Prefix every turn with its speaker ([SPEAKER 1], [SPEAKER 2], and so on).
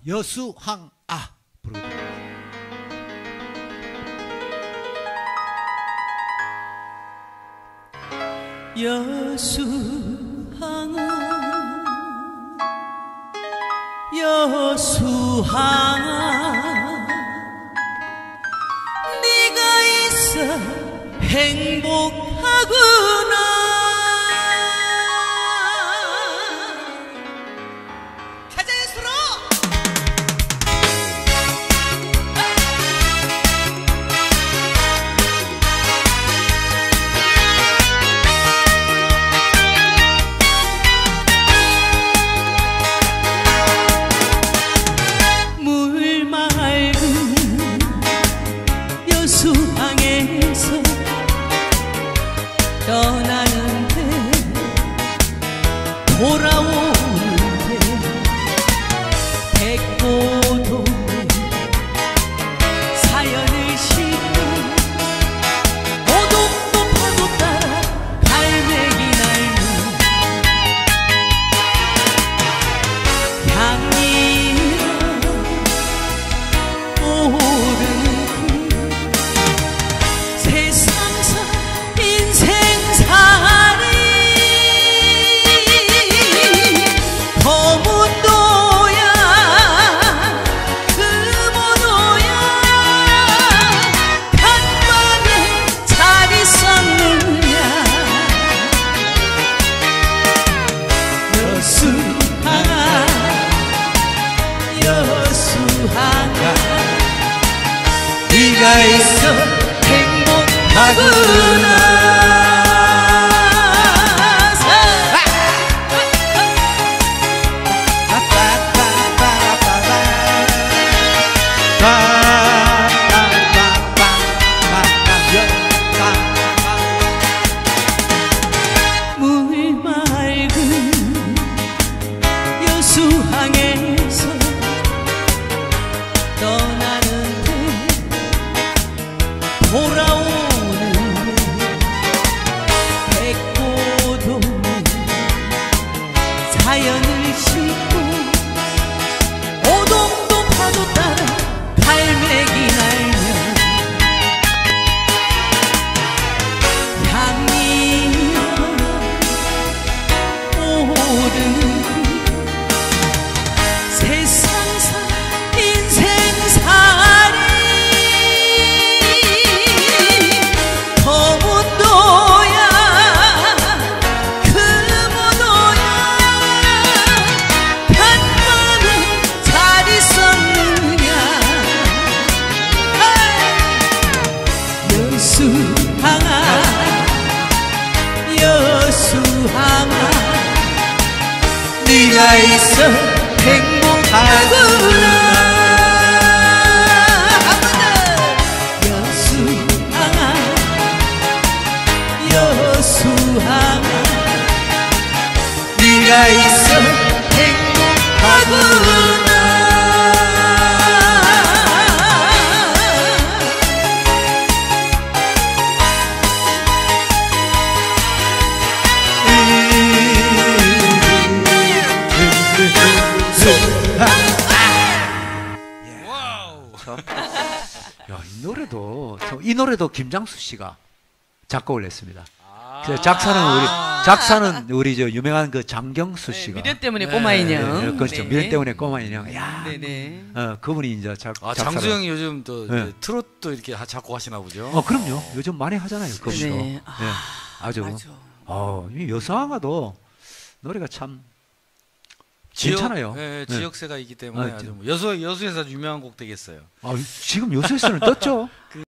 [SPEAKER 1] 여수항아 부르도록 하겠습니다.
[SPEAKER 2] 여수항아 여수항아 네가 있어 행복하구나. 가자 여수로. 물 맑은 여수항에서 떠나는데 돌아오는데 백고동에 사연을 싣고 오독도 파도 따라 갈매기 날면 향기가 오르는 세상사 인생살이 거무도야 금오도야 간만에 잘 있었느냐. 여수항아 여수항아 네가 있어 행복하구나. 물 맑은 여수항에서 떠나는데 돌아오는데 백고동에 사연을 싣고 오동도 파도 따라 갈매기 날면 향기가 오르는 세상사 인생살이 거무도야 금오도야 간만에 잘 있었느냐. 여수항아 여수항아 네가 있어 행복하구나. 여수항아 여수항아 네가 있어 행복하구나.
[SPEAKER 1] 야, 이 노래도 김장수 씨가 작곡을 했습니다. 그래서 작사는 우리 저 유명한 그 장경수 씨가.
[SPEAKER 2] 미련 때문에 꼬마 인형.
[SPEAKER 1] 그렇죠. 미련 때문에 꼬마 인형. 야,
[SPEAKER 2] 네네.
[SPEAKER 1] 그분이 이제
[SPEAKER 3] 장수영이 요즘 또 트로트도 이렇게 작곡하시나 보죠?
[SPEAKER 1] 그럼요. 요즘 많이 하잖아요. 그분도.
[SPEAKER 2] 네.
[SPEAKER 1] 아주.
[SPEAKER 2] 맞아.
[SPEAKER 1] 이 여수항아도 노래가 참
[SPEAKER 3] 지역,
[SPEAKER 1] 괜찮아요.
[SPEAKER 3] 지역세가 있기 때문에 아주 여수에서 유명한 곡 되겠어요.
[SPEAKER 1] 지금 여수에서는 떴죠.